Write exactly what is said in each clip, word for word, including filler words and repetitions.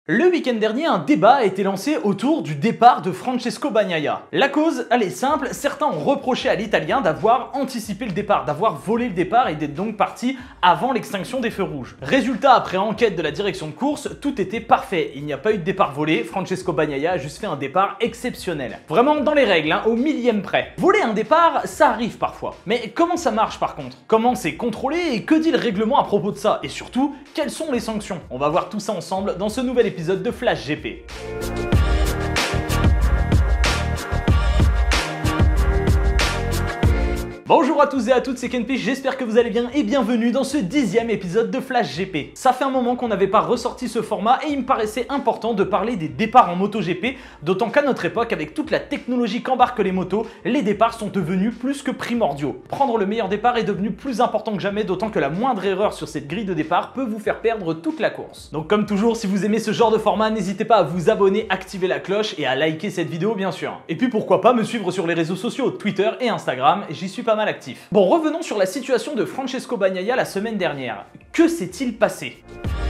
Le week-end dernier, un débat a été lancé autour du départ de Francesco Bagnaia. La cause, elle est simple, certains ont reproché à l'Italien d'avoir anticipé le départ, d'avoir volé le départ et d'être donc parti avant l'extinction des feux rouges. Résultat, après enquête de la direction de course, tout était parfait. Il n'y a pas eu de départ volé, Francesco Bagnaia a juste fait un départ exceptionnel. Vraiment dans les règles, hein, au millième près. Voler un départ, ça arrive parfois. Mais comment ça marche par contre? Comment c'est contrôlé et que dit le règlement à propos de ça? Et surtout, quelles sont les sanctions? On va voir tout ça ensemble dans ce nouvel épisode de Flash G P. Bonjour à tous et à toutes, c'est Kenpi, j'espère que vous allez bien et bienvenue dans ce dixième épisode de Flash G P. Ça fait un moment qu'on n'avait pas ressorti ce format et il me paraissait important de parler des départs en MotoGP, d'autant qu'à notre époque, avec toute la technologie qu'embarquent les motos, les départs sont devenus plus que primordiaux. Prendre le meilleur départ est devenu plus important que jamais, d'autant que la moindre erreur sur cette grille de départ peut vous faire perdre toute la course. Donc comme toujours, si vous aimez ce genre de format, n'hésitez pas à vous abonner, activer la cloche et à liker cette vidéo bien sûr. Et puis pourquoi pas me suivre sur les réseaux sociaux, Twitter et Instagram, j'y suis pas mal actif. Bon, revenons sur la situation de Francesco Bagnaia la semaine dernière. Que s'est-il passé ?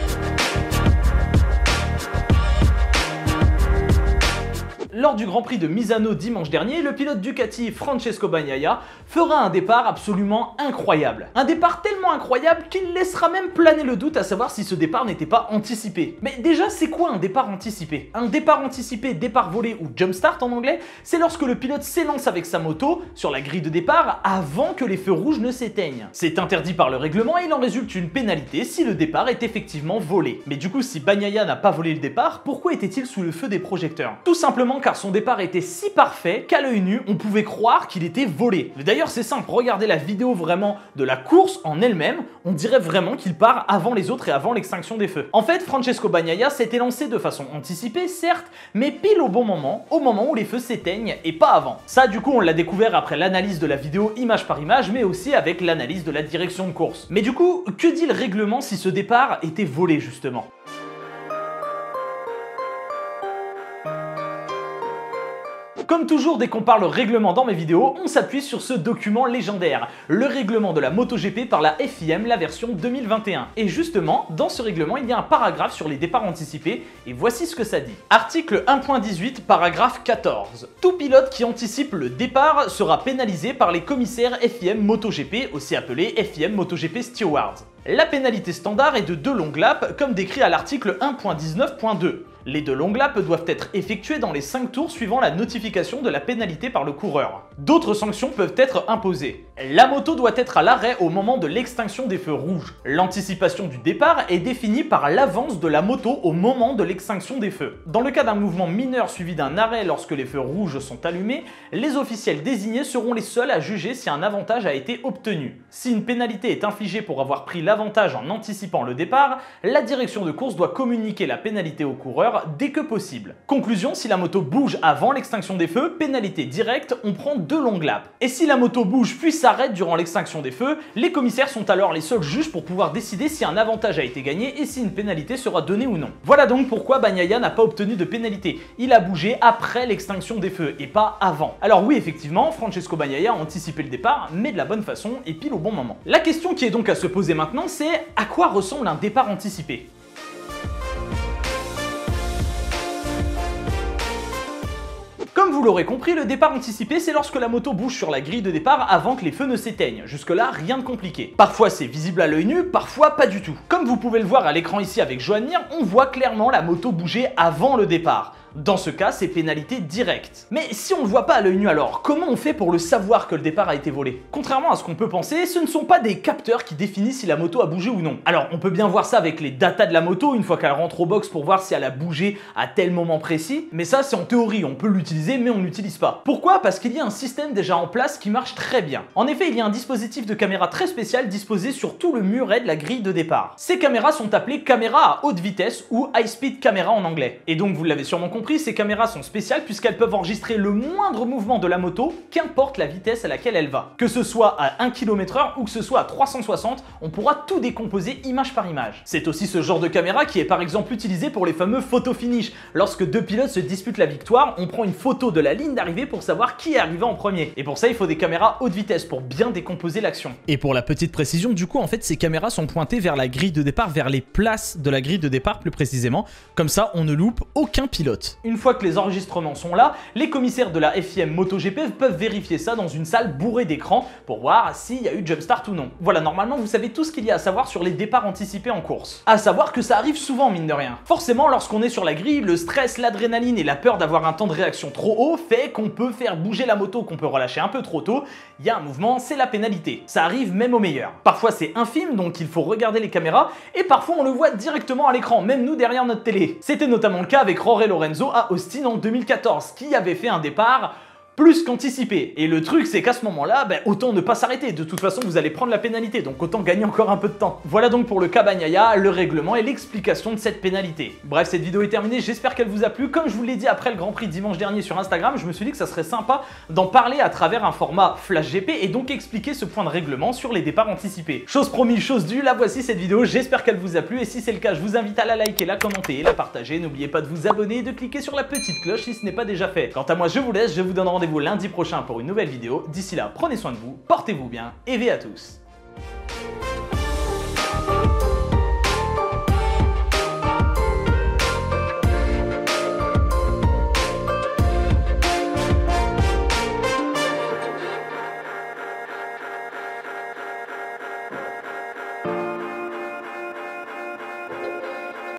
Lors du Grand Prix de Misano dimanche dernier, le pilote Ducati Francesco Bagnaia fera un départ absolument incroyable. Un départ tellement incroyable qu'il laissera même planer le doute à savoir si ce départ n'était pas anticipé. Mais déjà, c'est quoi un départ anticipé? Un départ anticipé, départ volé ou jump start en anglais, c'est lorsque le pilote s'élance avec sa moto sur la grille de départ avant que les feux rouges ne s'éteignent. C'est interdit par le règlement et il en résulte une pénalité si le départ est effectivement volé. Mais du coup, si Bagnaia n'a pas volé le départ, pourquoi était-il sous le feu des projecteurs? Tout simplement car son départ était si parfait qu'à l'œil nu, on pouvait croire qu'il était volé. D'ailleurs, c'est simple, regardez la vidéo vraiment de la course en elle-même, on dirait vraiment qu'il part avant les autres et avant l'extinction des feux. En fait, Francesco Bagnaia s'était lancé de façon anticipée, certes, mais pile au bon moment, au moment où les feux s'éteignent et pas avant. Ça, du coup, on l'a découvert après l'analyse de la vidéo image par image, mais aussi avec l'analyse de la direction de course. Mais du coup, que dit le règlement si ce départ était volé, justement ? Comme toujours, dès qu'on parle règlement dans mes vidéos, on s'appuie sur ce document légendaire, le règlement de la MotoGP par la F I M, la version deux mille vingt et un. Et justement, dans ce règlement, il y a un paragraphe sur les départs anticipés, et voici ce que ça dit. Article un point dix-huit, paragraphe quatorze. Tout pilote qui anticipe le départ sera pénalisé par les commissaires F I M MotoGP, aussi appelés F I M MotoGP Stewards. La pénalité standard est de deux longues laps, comme décrit à l'article un point dix-neuf point deux. Les deux longues laps doivent être effectuées dans les cinq tours suivant la notification de la pénalité par le coureur. D'autres sanctions peuvent être imposées. La moto doit être à l'arrêt au moment de l'extinction des feux rouges. L'anticipation du départ est définie par l'avance de la moto au moment de l'extinction des feux. Dans le cas d'un mouvement mineur suivi d'un arrêt lorsque les feux rouges sont allumés, les officiels désignés seront les seuls à juger si un avantage a été obtenu. Si une pénalité est infligée pour avoir pris l'avantage en anticipant le départ, la direction de course doit communiquer la pénalité au coureur dès que possible. Conclusion, si la moto bouge avant l'extinction des feux, pénalité directe, on prend deux longues laps. Et si la moto bouge puis s'arrête durant l'extinction des feux, les commissaires sont alors les seuls juges pour pouvoir décider si un avantage a été gagné et si une pénalité sera donnée ou non. Voilà donc pourquoi Bagnaia n'a pas obtenu de pénalité. Il a bougé après l'extinction des feux et pas avant. Alors oui, effectivement, Francesco Bagnaia a anticipé le départ, mais de la bonne façon et pile au bon moment. La question qui est donc à se poser maintenant, c'est à quoi ressemble un départ anticipé ? Comme vous l'aurez compris, le départ anticipé, c'est lorsque la moto bouge sur la grille de départ avant que les feux ne s'éteignent. Jusque-là, rien de compliqué. Parfois, c'est visible à l'œil nu, parfois pas du tout. Comme vous pouvez le voir à l'écran ici avec Joan Mir, on voit clairement la moto bouger avant le départ. Dans ce cas, c'est pénalité directe. Mais si on le voit pas à l'œil nu alors, comment on fait pour le savoir que le départ a été volé? Contrairement à ce qu'on peut penser, ce ne sont pas des capteurs qui définissent si la moto a bougé ou non. Alors, on peut bien voir ça avec les datas de la moto une fois qu'elle rentre au box pour voir si elle a bougé à tel moment précis, mais ça c'est en théorie, on peut l'utiliser mais on ne l'utilise pas. Pourquoi? Parce qu'il y a un système déjà en place qui marche très bien. En effet, il y a un dispositif de caméra très spécial disposé sur tout le muret de la grille de départ. Ces caméras sont appelées caméras à haute vitesse ou high speed camera en anglais. Et donc, vous l'avez sûrement compris, compris, ces caméras sont spéciales puisqu'elles peuvent enregistrer le moindre mouvement de la moto, qu'importe la vitesse à laquelle elle va. Que ce soit à un kilomètre heure ou que ce soit à trois cent soixante, on pourra tout décomposer image par image. C'est aussi ce genre de caméra qui est par exemple utilisé pour les fameux photo finish. Lorsque deux pilotes se disputent la victoire, on prend une photo de la ligne d'arrivée pour savoir qui est arrivé en premier. Et pour ça, il faut des caméras haute vitesse pour bien décomposer l'action. Et pour la petite précision, du coup, en fait, ces caméras sont pointées vers la grille de départ, vers les places de la grille de départ plus précisément. Comme ça, on ne loupe aucun pilote. Une fois que les enregistrements sont là, les commissaires de la F I M MotoGP peuvent vérifier ça dans une salle bourrée d'écrans pour voir s'il y a eu jump start ou non. Voilà, normalement, vous savez tout ce qu'il y a à savoir sur les départs anticipés en course. À savoir que ça arrive souvent, mine de rien. Forcément, lorsqu'on est sur la grille, le stress, l'adrénaline et la peur d'avoir un temps de réaction trop haut fait qu'on peut faire bouger la moto, qu'on peut relâcher un peu trop tôt. Il y a un mouvement, c'est la pénalité. Ça arrive même au meilleur. Parfois, c'est infime, donc il faut regarder les caméras, et parfois, on le voit directement à l'écran, même nous derrière notre télé. C'était notamment le cas avec Jorge Lorenzo à Austin en deux mille quatorze, qui avait fait un départ plus qu'anticipé. Et le truc, c'est qu'à ce moment-là, ben, autant ne pas s'arrêter. De toute façon, vous allez prendre la pénalité, donc autant gagner encore un peu de temps. Voilà donc pour le cas Bagnaia, le règlement et l'explication de cette pénalité. Bref, cette vidéo est terminée, j'espère qu'elle vous a plu. Comme je vous l'ai dit après le Grand Prix dimanche dernier sur Instagram, je me suis dit que ça serait sympa d'en parler à travers un format Flash G P et donc expliquer ce point de règlement sur les départs anticipés. Chose promise, chose due, la voici cette vidéo, j'espère qu'elle vous a plu et si c'est le cas, je vous invite à la liker, la commenter et la partager. N'oubliez pas de vous abonner et de cliquer sur la petite cloche si ce n'est pas déjà fait. Quant à moi, je vous laisse, je vous donne rendez-vous lundi prochain pour une nouvelle vidéo. D'ici là, prenez soin de vous, portez-vous bien et V à tous.